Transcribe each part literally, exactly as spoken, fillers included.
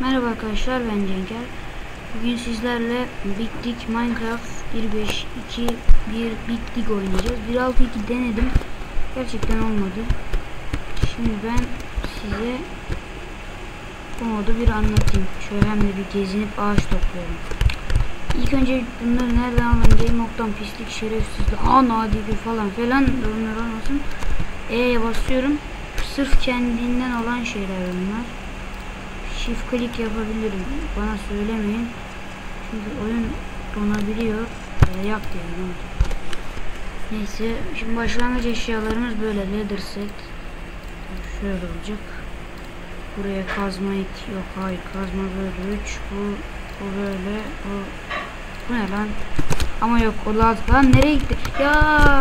Merhaba arkadaşlar, ben Cenker. Bugün sizlerle Big Dig Minecraft bir nokta beş iki bir Big Dig oynayacağız. bir nokta altı iki denedim. Gerçekten olmadı. Şimdi ben size bu modu bir anlatayım. Şöyle hem de bir gezinip ağaç topluyorum. İlk önce bunları nereden alın? Game.com pislik şerefsizlik. Aa nadir falan filan durumlar olmasın. E'ye basıyorum. Sırf kendinden olan şeyler bunlar. Shift click yapabilirim. Bana söylemeyin. Çünkü oyun donabiliyor. Ee, yap diyelim. Neyse. Şimdi başlangıç eşyalarımız böyle. Leather set. Şöyle olacak. Buraya kazma it. Yok hayır. Kazma böyle üç. Bu, bu böyle. Bu, bu ne lan? Ama yok. O lazım. Lan nereye gitti? Ya.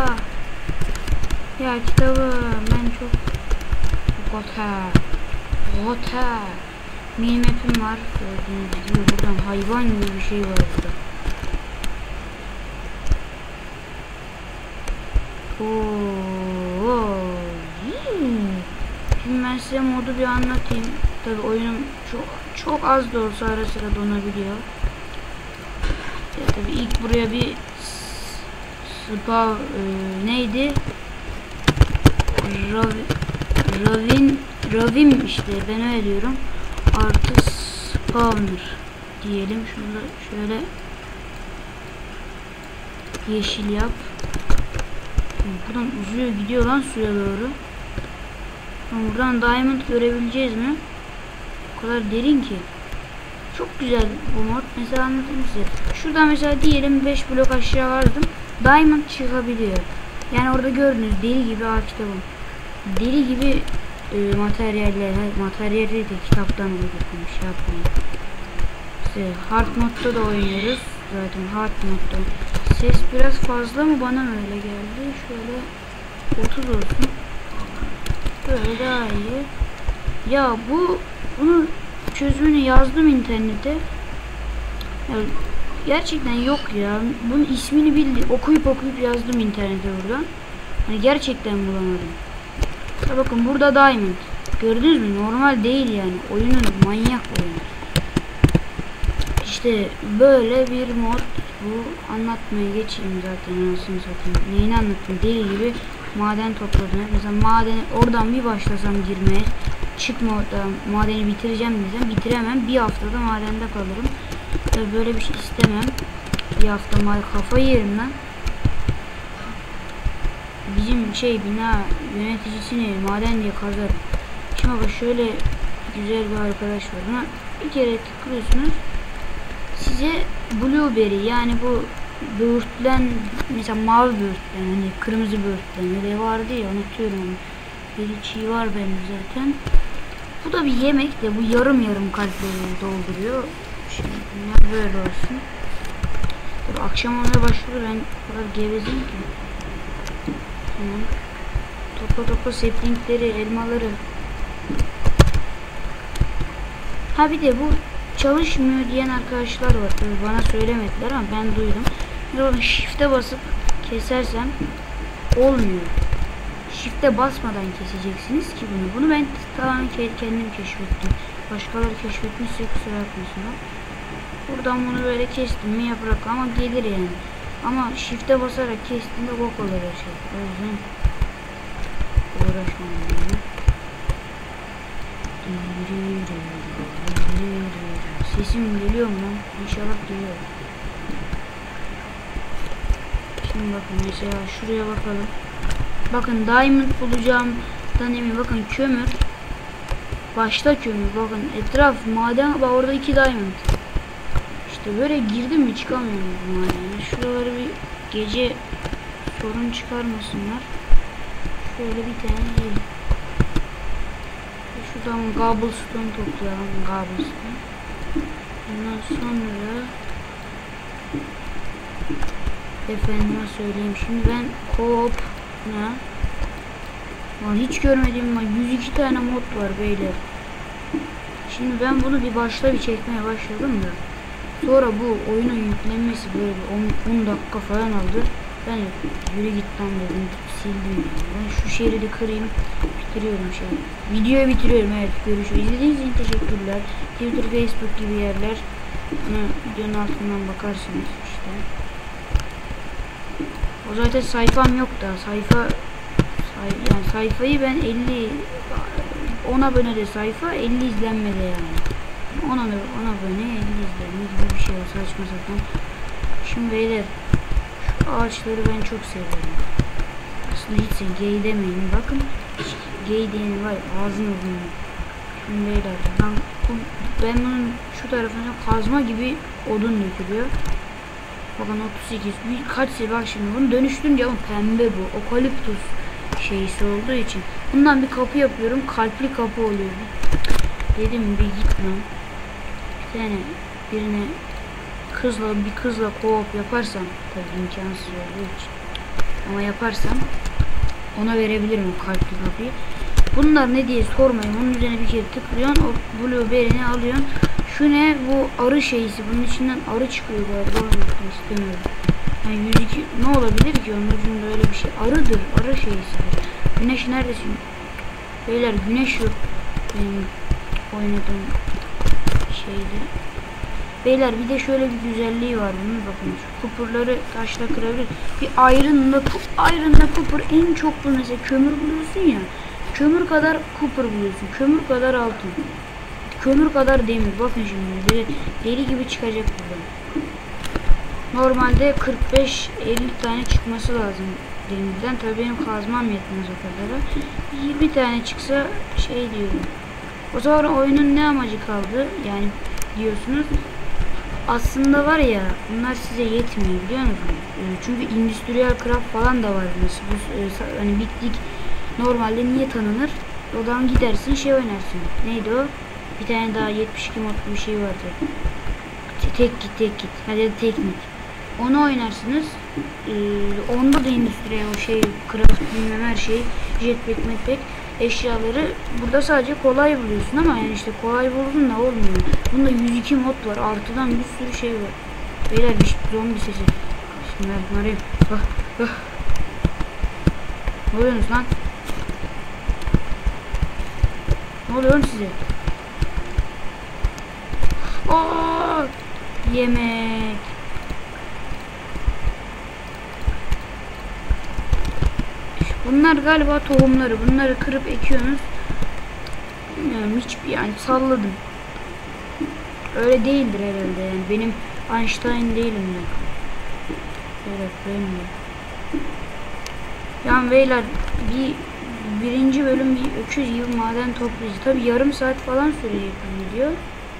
Ya kitabı. Ben çok. Gota. Gota. Minimap'im var. Gördüğünüz gibi buradan hayvan gibi bir şey var burada. Oo. Şimdi ben size modu bir anlatayım. Tabii oyunum çok çok az da olsa ara sıra donabiliyor. Ya tabii ilk buraya bir spa e, neydi? Rav, ravin ravim işte ben öyle diyorum. Artı spawner diyelim. Şunu şöyle yeşil yap. Buradan uzuyor gidiyor lan suya doğru. Buradan diamond görebileceğiz mi? O kadar derin ki. Çok güzel bu mod. Mesela anlatayım size. Şuradan mesela diyelim beş blok aşağı vardım. Diamond çıkabiliyor. Yani orada gördüğünüz deli gibi ağaç kitabım. Deli gibi e, materyaller, materyalleri de kitaptan uydurmuş yapmayın. İşte hard modda da oynuyoruz. Zaten hard modda. Ses biraz fazla mı, bana mı öyle geldi? Şöyle otuz olsun. Böyle daha iyi. Ya bu bunu çözümünü yazdım internete. Ya, gerçekten yok ya. Bunun ismini bildi. Okuyup okuyup yazdım internete buradan. Hani gerçekten bulamadım. Ya bakın burada diamond. Gördünüz mü? Normal değil yani. Oyunun manyak oyunu. İşte böyle bir mod. Bu anlatmaya geçeyim zaten. Anasını satayım. Neyini anlattım? Deli gibi maden topladım. Mesela madeni oradan bir başlasam girmeye, çıkma oradan madeni bitireceğim desem bitiremem. Bir haftada madende kalırım. Tabii böyle bir şey istemem. Bir hafta maden kafayı yerim lan. Bizim şey bina yöneticisini maden diye kazar. Şimdi bak şöyle güzel bir arkadaş var. Buna bir kere tıklıyorsunuz. Size blueberry yani bu böğürtlen, mesela mavi böğürtlen, hani kırmızı böğürtlen öyle vardı ya, unutuyorum onu. Bir çiğ var benim zaten. Bu da bir yemek de bu yarım yarım kalpleri dolduruyor. Şimdi bunlar böyle olsun. Tabii akşam olmaya başladı, ben o kadar gevezeyim ki. Tamam. Topla topla saplingleri, elmaları. Ha bir de bu çalışmıyor diyen arkadaşlar var. Tabii bana söylemediler ama ben duydum. Bakın shift'e basıp kesersem olmuyor. Shift'e basmadan keseceksiniz ki bunu. Bunu ben tamamen kendim keşfettim. Başkaları keşfetmişse kusura bakmasınlar. Buradan bunu böyle kestim mi yaprak ama gelir yani. Ama shift'e basarak kestiğinde bok olur her şey. O yüzden uğraşmam yani. Sesim geliyor mu lan? İnşallah geliyor. Şimdi bakın mesela şuraya bakalım. Bakın diamond bulacağımdan emin. Bakın kömür. Başta kömür. Bakın etraf maden. Bak orada iki diamond. İşte böyle girdim mi çıkamıyorum bu madene. Şuraları bir gece sorun çıkarmasınlar. Şöyle bir tane yiyelim. Şuradan cobblestone toplayalım. Cobblestone. Ondan sonra efendime söyleyeyim. Şimdi ben co-op ne? Lan hiç görmediğim var. yüz iki tane mod var beyler. Şimdi ben bunu bir başta bir çekmeye başladım da. Sonra bu oyunun yüklenmesi böyle on, on dakika falan aldı. Ben yürü git lan dedim. Sildim. Ben şu şeridi kırayım. Bitiriyorum şey. Videoyu bitiriyorum, evet. Görüşürüz. İzlediğiniz için teşekkürler. yerler, Twitter, Facebook gibi yerler. Bunu videonun altından bakarsınız işte. O zaten sayfam yok da sayfa say, yani sayfayı ben elli on abonede sayfa elli izlenmede yani. on abone elli izlenme gibi bir şey var, saçma sapan. Şimdi beyler şu ağaçları ben çok seviyorum. Aslında hiç gay demeyin, bakın gay diyeni var ağzını vurmuyor. Şimdi beyler ben, ben bunun şu tarafına kazma gibi odun dökülüyor. Bakın otuz sekiz birkaç sefer bak şimdi bunu dönüştürünce ama pembe bu okaliptus şeysi olduğu için bundan bir kapı yapıyorum, kalpli kapı oluyor. Dedim bir git lan, bir tane birine kızla bir kızla co-op yaparsam tabii imkansız olduğu için ama yaparsam ona verebilirim o kalpli kapıyı. Bunlar ne diye sormayın, bunun üzerine bir kere tıklıyorsun, o blueberry'ni alıyorsun. Şu ne, bu arı şeysi, bunun içinden arı çıkıyor galiba, istemiyorum. Yani yüz iki ne olabilir ki onun ucunda öyle bir şey, arıdır, arı şeysidir. Güneş neredesin? Beyler güneş yok benim oynadığım şeyde. Beyler bir de şöyle bir güzelliği var bunun, bakın şu kupurları taşla kırabilir. Bir iron'la iron'la kupur en çok bu, mesela kömür buluyorsun ya. Kömür kadar kupur buluyorsun, kömür kadar altın, kömür kadar demir. Bakın şimdi böyle deli gibi çıkacak buradan. Normalde kırk beş elli tane çıkması lazım demirden. Tabii benim kazmam yetmez o kadara. yirmi tane çıksa şey diyorum. O zaman oyunun ne amacı kaldı yani diyorsunuz. Aslında var ya, bunlar size yetmiyor biliyor musunuz? Çünkü Industrial Craft falan da var. Mesela bu hani bittik normalde niye tanınır? Odan gidersin şey oynarsın. Neydi o? Bir tane daha yetmiş iki modlu bir şey vardı. Tek git tek git. Hadi teknik. Onu oynarsınız. Ee, onda da endüstriye o şey, craft bilmem her şey, jetpack, metpack eşyaları burada sadece kolay buluyorsun ama yani işte kolay buldun da olmuyor. Bunda yüz iki mod var. Artıdan bir sürü şey var. Beyler bir zombi sesi. Şimdi ben arayayım. Ah, ah. Ne oluyorsunuz lan? Ne oluyor size? Aa! Yemek. Bunlar galiba tohumları. Bunları kırıp ekiyorsunuz. Bilmiyorum, hiçbir yani salladım. Öyle değildir herhalde yani. Benim Einstein değilim ben. Evet benim de. Yani beyler bir birinci bölüm bir öküz gibi maden toplayıcı. Tabi yarım saat falan sürecek bu video.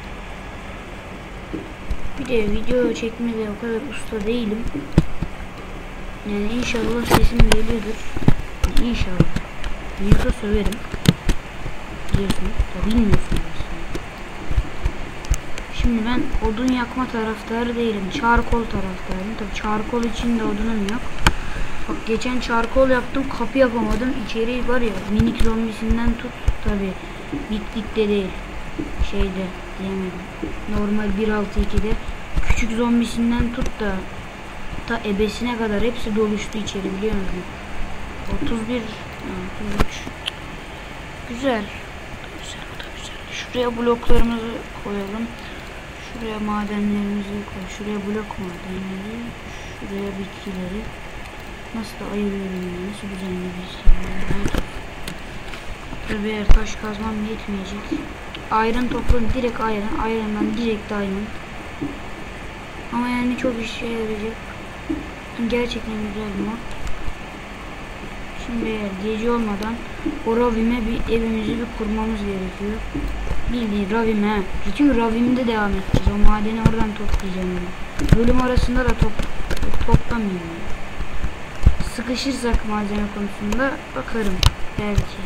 Bir de video çekmede o kadar usta değilim. Yani inşallah sesim geliyordur. Yani inşallah. Yoksa söverim. Biliyorsunuz. Da bilmiyorsunuz aslında. Şimdi ben odun yakma taraftarı değilim. Çarkol taraftarıyım. Tabi çarkol içinde odunum yok. Bak geçen çarkol yaptım, kapı yapamadım. İçeri var ya, minik zombisinden tut. Tabi bitlikte değil. Şeyde diyemedim. Normal bir altı ikide küçük zombisinden tut da ta ebesine kadar hepsi doluştu içeri, biliyor musun? otuz bir, otuz üç. Güzel. Güzel, o da güzel. Şuraya bloklarımızı koyalım. Şuraya madenlerimizi koy. Şuraya blok madenleri. Şuraya bitkileri. Nasıl da ayırıyorum ya. Nasıl düzenli bir şey. Tabii eğer taş kazmam yetmeyecek. Iron topladım. Direkt iron. Iron'dan direkt diamond. Ama yani çok işe yarayacak. Gerçekten güzel bir mod. Şimdi eğer gece olmadan o ravime bir evimizi bir kurmamız gerekiyor. Bildiğin ravime he. Çünkü ravimde devam edeceğiz. O madeni oradan toplayacağım yani. Bölüm arasında da top, toplamayayım. Sıkışırsak malzeme konusunda bakarım belki.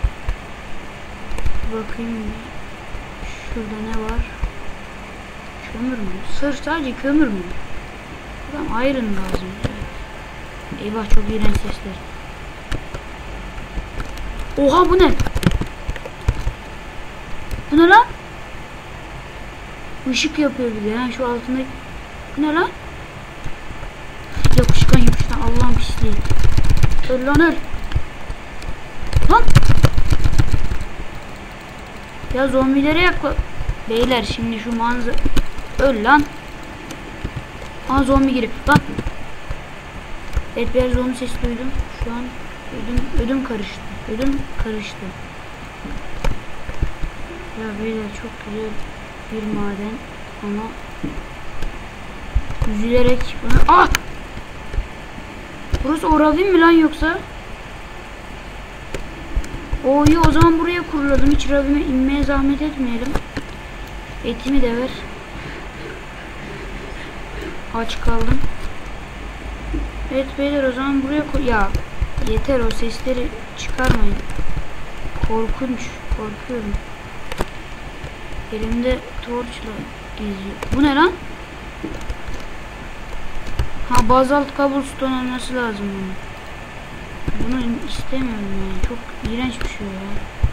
Bakayım. Şurada ne var? Kömür mü? Sırf sadece kömür mü? Adam iron lazım. Eyvah, çok iğrenç sesler. Oha, bu ne? Bu ne lan? Işık yapıyor bir de. Ha, şu altında. Bu ne lan? Yapışkan yapışkan, Allah'ın pisliği. Öl lan öl. Lan. Ya zombilere yakla. Beyler şimdi şu manzara... Öl lan. Aa zombi giriyor. Lan. Evet bir zombi sesi duydum. Şu an ödüm, ödüm karıştı. Ödüm karıştı. Ya beyler çok güzel bir maden ama üzülerek bunu... Ah! Burası o ravin mi lan yoksa? O iyi, o zaman buraya kuruladım. Hiç ravime inmeye zahmet etmeyelim. Etimi de ver. Aç kaldım. Evet beyler o zaman buraya kur... Ya yeter, o sesleri çıkarmayın. Korkunç. Korkuyorum. Elimde torçla geziyor. Bu ne lan? Ha bazalt cobblestone olması lazım bunun. Bunu istemiyorum yani. Çok iğrenç bir şey ya.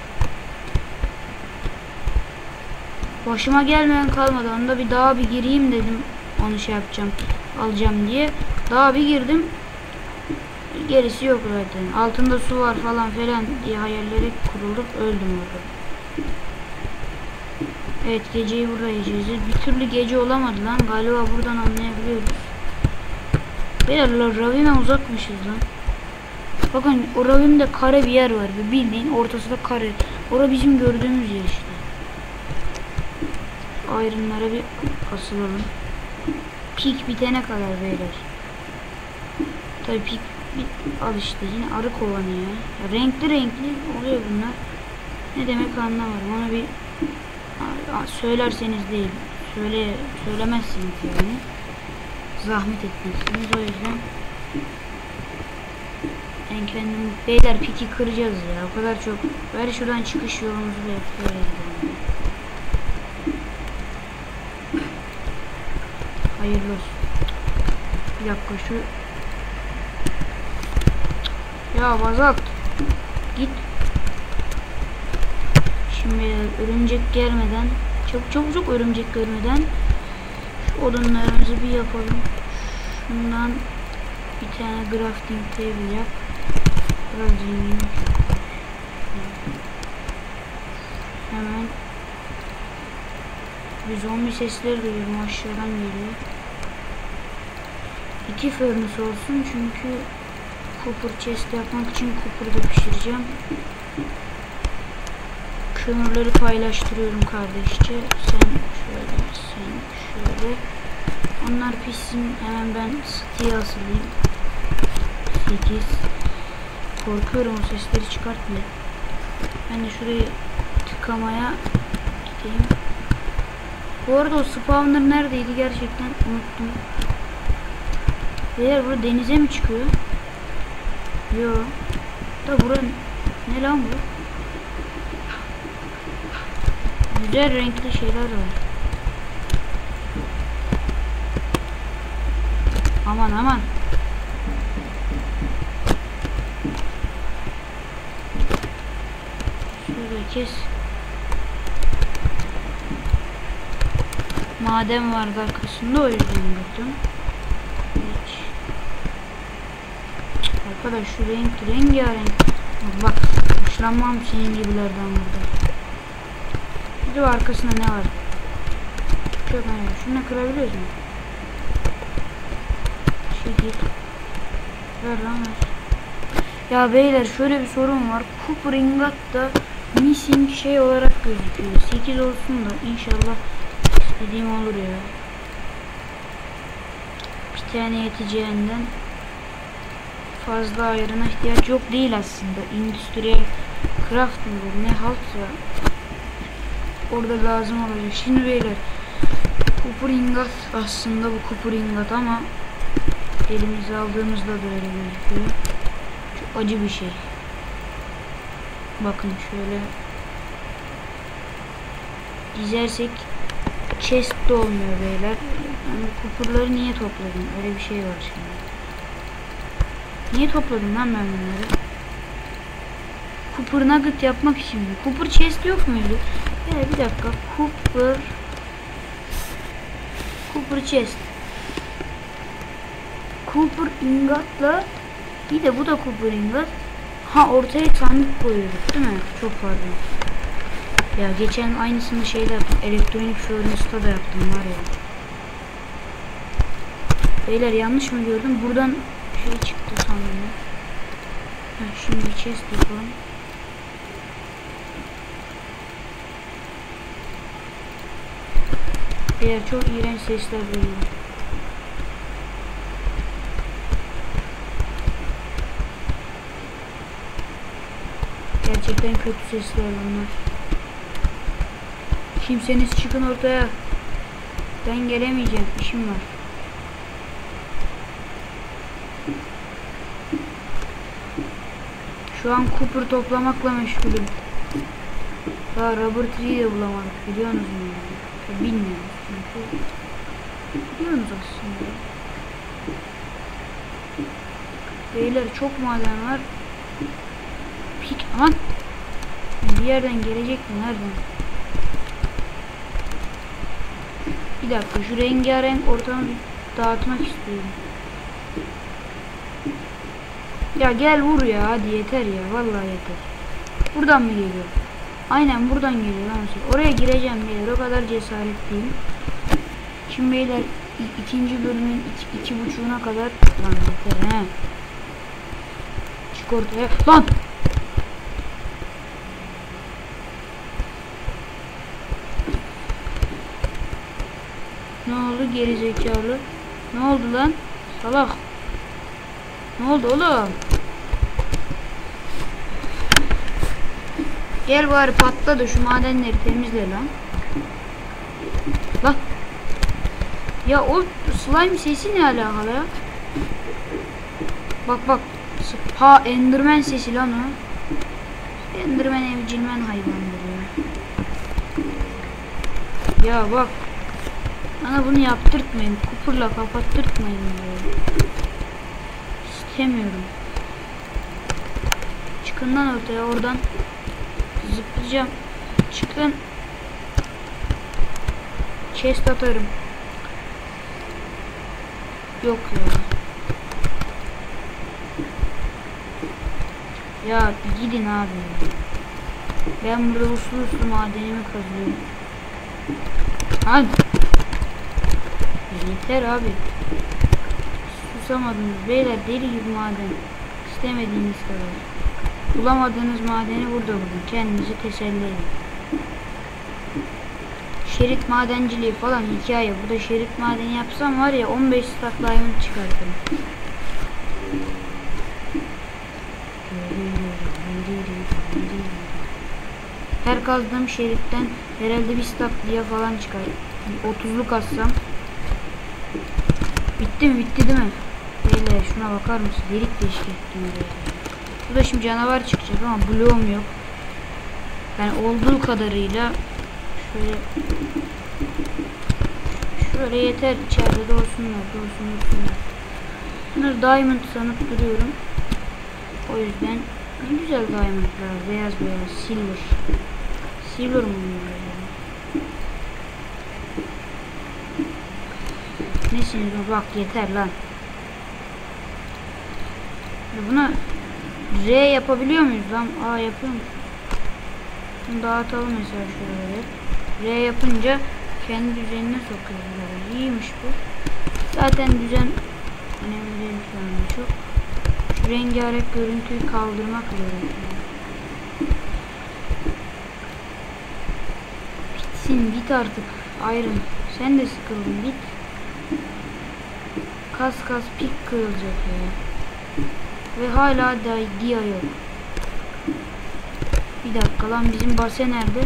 Başıma gelmeyen kalmadı. Onda bir daha bir gireyim dedim. Onu şey yapacağım. Alacağım diye. Daha bir girdim. Gerisi yok zaten. Altında su var falan filan diye hayalleri kurulduk. Öldüm orada. Evet geceyi burada yiyeceğiz. Bir türlü gece olamadı lan. Galiba buradan anlayabiliyoruz. Beyler ravine uzakmışız lan. Bakın o ravimde kare bir yer var. Bildiğin ortasında kare. Orada bizim gördüğümüz yer işte. Ayrımlara bir asılalım. Pik bitene kadar beyler. Tabii pik bit, al işte yine arı kovanı ya. Ya renkli renkli oluyor bunlar. Ne demek anlamadım. Ona bir a, söylerseniz değil. Söyle söylemezsiniz yani. Zahmet etmezsiniz, o yüzden ben kendim beyler piki kıracağız ya, o kadar çok. Ver şuradan çıkış yolumuzu da yapıyoruz. Hayırlı olsun. Bir dakika şu ya bazalt git. Şimdi örümcek gelmeden çok çok çok örümcek görmeden şu odunlarımızı bir yapalım. Şundan bir tane crafting table yap. Biraz zengin. Hemen bir zombi sesleri duyuyorum, aşağıdan geliyor. İki furnace olsun çünkü copper chest yapmak için copper da pişireceğim. Kömürleri paylaştırıyorum kardeşçe. Sen şöyle, sen şöyle. Onlar pişsin. Hemen ben siteye asılayım. sekiz. Korkuyorum o sesleri çıkartmaya. Ben de şurayı tıkamaya gideyim. Bu arada o spawner neredeydi gerçekten unuttum. Beyler burada denize mi çıkıyor? Yo. Da bura ne lan bu? Güzel renkli şeyler var. Aman aman. Şöyle kes. Maden vardı arkasında, o yüzden gördüm. Hiç. Arkadaş şu renk rengarenk. Bak hoşlanmam senin gibilerden burada. Bir de arkasında ne var? Çok önemli. Şunu kırabiliyoruz mu? Şekil. Ver lan ver. Ya beyler şöyle bir sorun var. Copper ingot da missing şey olarak gözüküyor. sekiz olsun da inşallah istediğim olur ya. Bir tane yeteceğinden fazla ayarına ihtiyaç yok değil aslında. Industrial crafting ne haltsa orada lazım olacak. Şimdi beyler copper ingot aslında bu copper ingot ama elimize aldığımızda da öyle gözüküyor. Çok acı bir şey. Bakın şöyle dizersek chest de olmuyor beyler. Yani copper'ları niye topladım? Öyle bir şey var şimdi. Niye topladım lan ben bunları? Copper nugget yapmak için mi? Copper chest yok muydu? Ya bir dakika. Copper Copper chest. Copper ingotla bir de bu da copper ingot. Ha ortaya sandık koyuyorduk değil mi? Çok pardon. Ya geçen aynısını şeyde yaptım. Elektronik furnace'ta da yaptım var ya. Beyler yanlış mı gördüm? Buradan şey çıktı sanırım. Heh, şimdi chest yapalım. Beyler çok iğrenç sesler duyuyor. Gerçekten kötü sesler bunlar. Kimseniz çıkın ortaya. Ben gelemeyeceğim. İşim var. Şu an Cooper toplamakla meşgulüm. Daha rubber tree'yi de bulamadık. Biliyorsunuz mu? Yani? Bilmiyoruz çünkü. Biliyorsunuz aslında. Beyler çok maden var. Pik aman. Bir yerden gelecek mi? Nereden? Bir dakika şu rengarenk ortamı dağıtmak istiyorum. Ya gel vur ya hadi yeter ya vallahi yeter. Buradan mı geliyor? Aynen buradan geliyor lan. Oraya gireceğim beyler, o kadar cesaretliyim. Şimdi beyler ikinci bölümün iki, iki buçuğuna kadar lan yeter he. Çık ortaya lan. Ne oldu geri zekalı? Ne oldu lan? Salak. Ne oldu oğlum? Gel bari patla da şu madenleri temizle lan. Lan. Ya o slime sesi ne alakalı ya? Bak bak. Ha Enderman sesi lan o. Enderman evcilmen hayvandır ya. Ya bak. Bana bunu yaptırtmayın. Cooper'la kapattırtmayın diyor. İstemiyorum. Çıkın lan ortaya oradan. Zıplayacağım. Çıkın. Chest atarım. Yok ya. Ya gidin abi. Ben burada uslu uslu madenimi kazıyorum. Hadi. Yeter abi. Susamadınız beyler, deli gibi maden. İstemediğiniz kadar. Bulamadığınız madeni burada bulun. Kendinizi teselli edin. Şerit madenciliği falan hikaye. Burada şerit madeni yapsam var ya on beş stack diamond çıkartırım. Her kazdığım şeritten herhalde bir stack diye falan çıkar. otuzluk kassam. Bitti mi? Bitti değil mi? Beyler şuna bakar mısın? Delik deşik ettim. Burada şimdi canavar çıkacak ama bloğum yok. Yani olduğu kadarıyla şöyle şöyle yeter, içeride de olsunlar, olsun olsunlar. Bunları diamond sanıp duruyorum. O yüzden ne güzel diamondlar, beyaz beyaz, silver. Silver mı bunlar? Nesiniz o? Bak yeter lan. Buna R yapabiliyor muyuz lan? Aa yapıyormuş. Bunu dağıtalım mesela şöyle. R yapınca kendi düzenine sokuyoruz. İyiymiş bu. Zaten düzen önemli değil şu anda çok. Şu rengarenk görüntüyü kaldırmak lazım. Bitsin, bit artık. Iron. Sen de sıkıldın, bit. Kas kas pik kırılacak ya. Ve hala da dia yok. Bir dakika lan, bizim base nerede?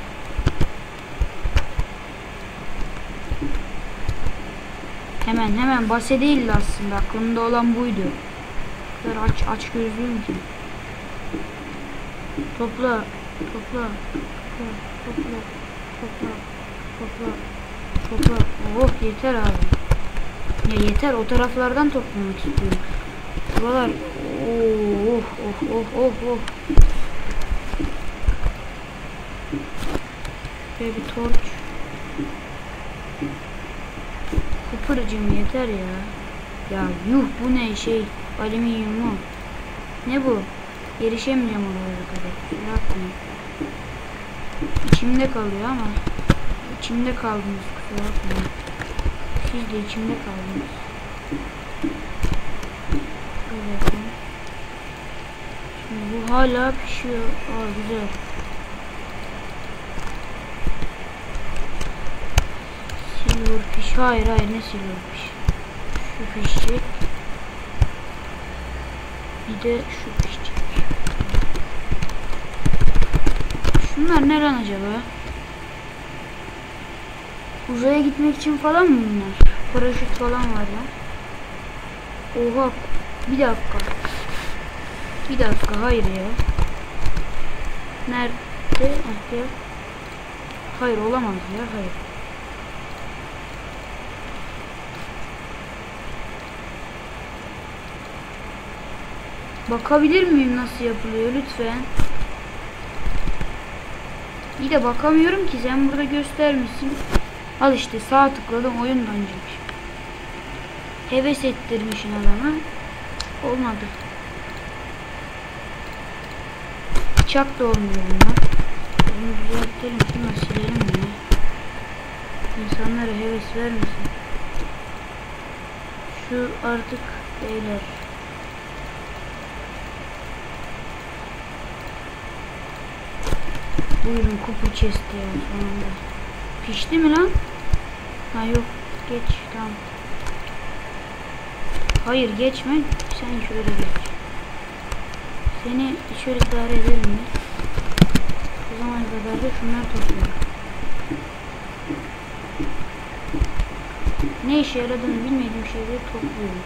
Hemen hemen base değildi aslında. Aklımda olan buydu. Bu kadar aç aç gözlüyüm ki. Topla, topla, topla, topla, topla, topla, topla. Oh yeter abi. Ya yeter, o taraflardan toplamak istiyorum. Buralar. Oh oh oh oh oh. Şöyle bir torç. Kıpırcım yeter ya. Ya yuh, bu ne şey? Alüminyum mu? Ne bu? Erişemeyeceğim oraya kadar. Yapma. İçimde kalıyor ama içimde kaldınız, kusura bakmayın. Siz de içimde kaldınız. Şöyle yapayım. Şimdi bu hala pişiyor. Aa, güzel. Silver fish. Hayır hayır, ne silver fish? Şu pişecek. Bir de şu pişecek. Bunlar ne lan acaba? Uzaya gitmek için falan mı bunlar? Paraşüt falan var lan. Oha. Bir dakika. Bir dakika, hayır ya. Nerede? Ah, ya. Hayır, olamaz ya, hayır. Bakabilir miyim nasıl yapılıyor lütfen? İyi de bakamıyorum ki, sen burada göstermişsin. Al işte, sağ tıkladım, oyun donacak. Heves ettirmişsin adama. Olmadı. Bıçak da olmuyor bunlar. Bunu düzeltelim, şunu silelim ya. İnsanlara heves vermesin. Şu artık beyler. Buyurun, kupur chest ya sonunda. Pişti mi lan? Ha yok, geç, tamam. Hayır geçme, sen şöyle geç. Seni şöyle idare edelim mi? O zamana kadar da şunları toplayalım. Ne işe yaradığını bilmediğim şeyleri topluyorum.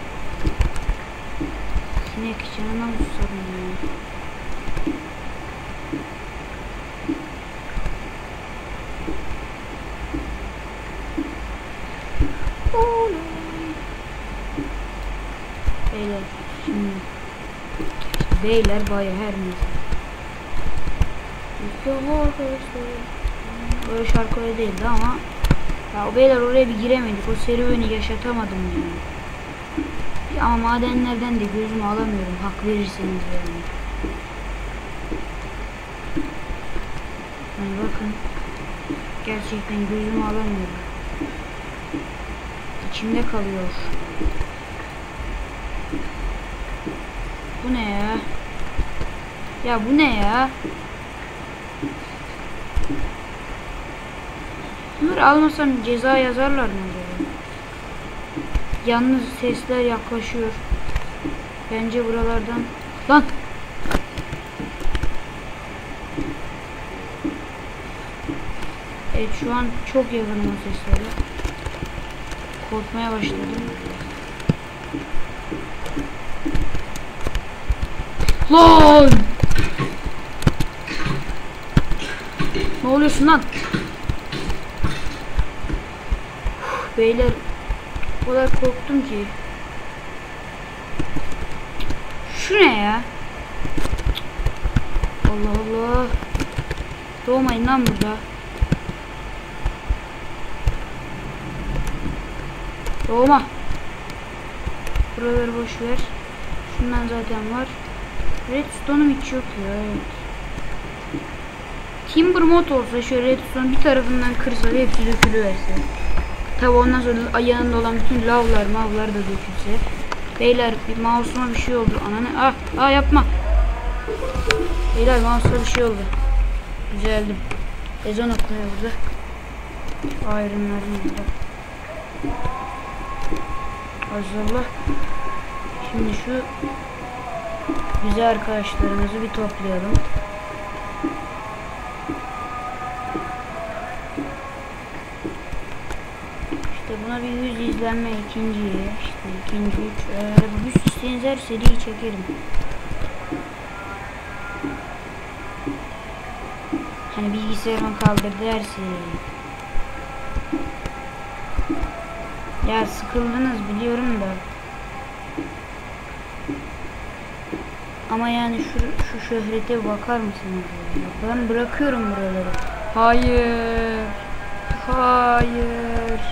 Sinek canına mı susadım ya? Beyler şimdi beyler bayağı her neyse. Böyle şarkı öyle değildi ama ya o beyler oraya bir giremedik, o serüveni yaşatamadım yani. Ama madenlerden de gözümü alamıyorum, hak verirseniz yani. Yani bakın, gerçekten gözümü alamıyorum. İçimde kalıyor. Bu ne ya? Ya bu ne ya? Bunları almasam ceza yazarlar mı acaba? Yalnız sesler yaklaşıyor. Bence buralardan... Lan! Evet, şu an çok yakınım o seslere. Korkmaya başladım. Lan! Ne oluyorsun lan? Uf, beyler, o kadar korktum ki. Şu ne ya? Allah Allah. Doğmayın lan burada. Doğma. Buraları boş ver. Şundan zaten var. Redstone'um hiç yok ya. Evet. Timber mod olsa şöyle redstone bir tarafından kırsa ve hepsi dökülüverse. Tabi ondan sonra yanında olan bütün lavlar mavlar da dökülse. Beyler, bir mouse'uma bir şey oldu. Ananı ah ah yapma. Beyler, mouse'uma bir şey oldu. Düzeldim. Ezan okunuyor burada. Ayrımlarım burada. Azallah. Şimdi şu güzel arkadaşlarımızı bir toplayalım. İşte buna bir yüz izlenme, ikinciye işte ikinci üç ee, bu yüz isteğiniz her seriyi çekerim. Hani bilgisayarımı kaldırdı her seriyi. Ya sıkıldınız biliyorum da. Ama yani şu, şu şöhrete bakar mısınız? Ben bırakıyorum buraları. Hayır. Hayır.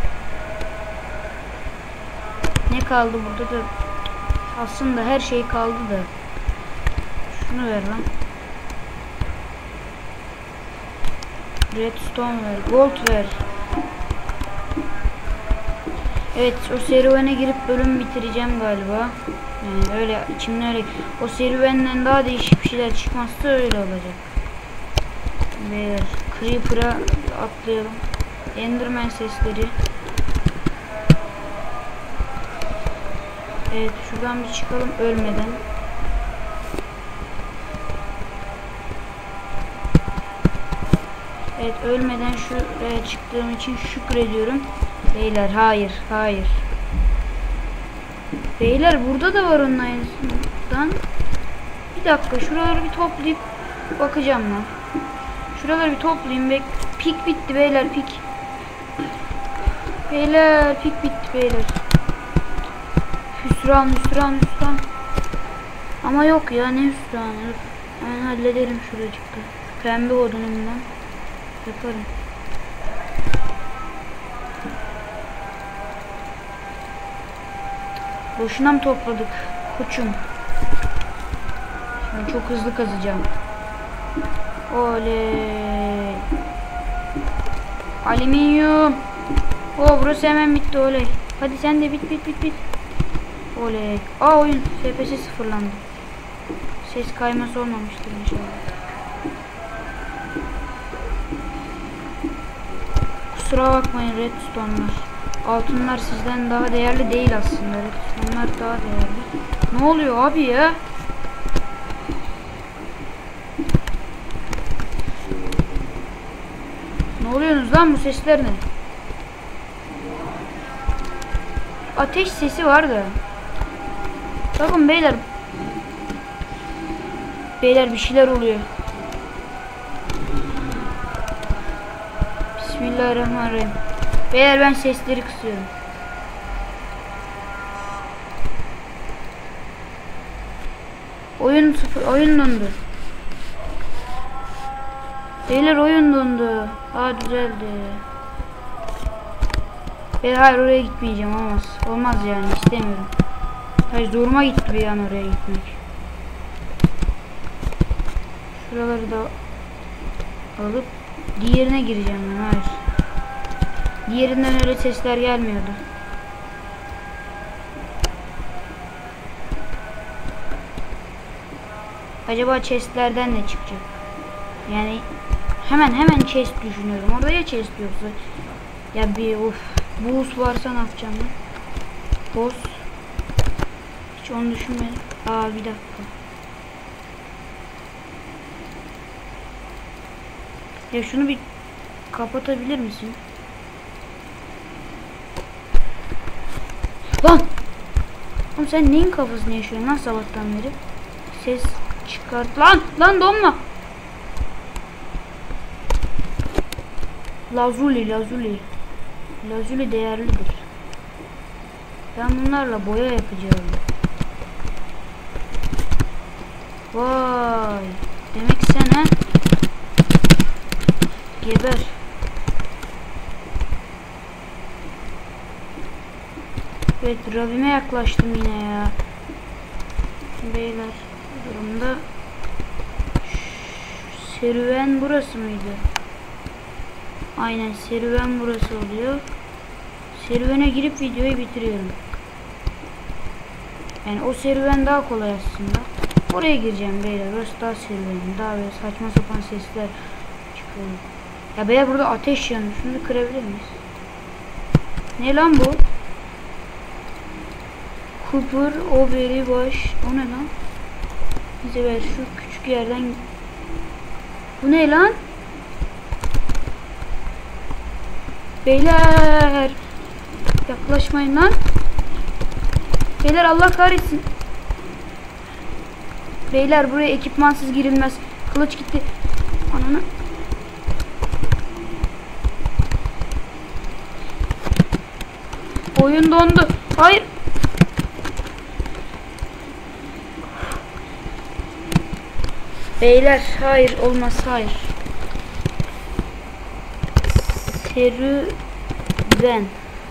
Ne kaldı burada da? Aslında her şey kaldı da. Şunu ver lan. Redstone ver. Gold ver. Evet, o serüvene girip bölüm bitireceğim galiba. Yani öyle içimden öyle. O serüvenden daha değişik bir şeyler çıkmazsa öyle olacak. Beyler, Creeper'a atlayalım. Enderman sesleri. Evet, şuradan bir çıkalım ölmeden. Evet, ölmeden şuraya çıktığım için şükrediyorum. Beyler, hayır, hayır. Beyler, burada da var onun aynısından. Bir dakika, şuraları bir toplayıp bakacağım lan. Şuraları bir toplayayım. Bek pik bitti beyler, pik. Beyler, pik bitti beyler. Hüsran, hüsran, hüsran. Ama yok ya, ne hüsranı. Ben hallederim şuracıkta. Pembe odunumdan yaparım. Boşuna mı topladık koçum? Şimdi çok hızlı kazacağım. Oley. Alüminyum. O burası hemen bitti, oley. Hadi sen de bit bit bit bit. Oley. Aa, oyun F P S sıfırlandı. Ses kayması olmamıştır inşallah. Kusura bakmayın redstone'lar. Altınlar sizden daha değerli değil aslında. Redstone'lar daha değerli. Ne oluyor abi ya? Ne oluyorsunuz lan, bu sesler ne? Ateş sesi var da. Bakın beyler. Beyler bir şeyler oluyor. Bismillahirrahmanirrahim. Beyler ben sesleri kısıyorum. Oyun sıfır, oyun dondu. Beyler oyun dondu. Aa, düzeldi. Beyler hayır, oraya gitmeyeceğim, olmaz. Olmaz yani, istemiyorum. Hayır, zoruma gitti bir an oraya gitmek. Şuraları da alıp diğerine gireceğim ben, hayır. Diğerinden öyle sesler gelmiyordu. Acaba chestlerden ne çıkacak? Yani hemen hemen chest düşünüyorum. Orada ya chest yoksa. Ya bir of. Boss varsa ne yapacağım ben? Boss. Hiç onu düşünmedim. Aa, bir dakika. Ya şunu bir kapatabilir misin? Lan! Oğlum sen neyin kafasını yaşıyorsun lan sabahtan beri? Ses çıkart. Lan! Lan donma! Lazuli, lazuli. Lazuli değerlidir. Ben bunlarla boya yapacağım. Vay! Demek sen ha? Geber. Evet, Rabbime yaklaştım yine ya. Beyler, bu durumda serüven burası mıydı? Aynen, serüven burası oluyor. Serüvene girip videoyu bitiriyorum. Yani o serüven daha kolay aslında. Oraya gireceğim beyler. Burası daha serüven. Daha böyle saçma sapan sesler çıkıyor. Ya beyler, burada ateş yanıyor. Şunu kırabilir miyiz? Ne lan bu? Cooper, Oberi, baş. O ne lan? Bize ver şu küçük yerden. Bu ne lan? Beyler, yaklaşmayın lan. Beyler, Allah kahretsin. Beyler, buraya ekipmansız girilmez. Kılıç gitti. Ananı. Oyun dondu. Hayır. Beyler, hayır, olmaz, hayır. Serüven.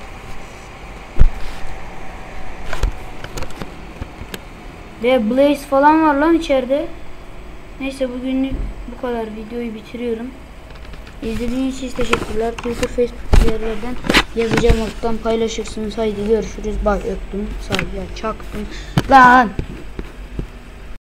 Ve Blaze falan var lan içeride. Neyse, bugünlük bu kadar. Videoyu bitiriyorum. İzlediğiniz için teşekkürler. Twitter, Facebook yerlerden yazacağım, oradan paylaşırsınız. Haydi görüşürüz. Bay öptüm. Sayıya çaktım. Lan.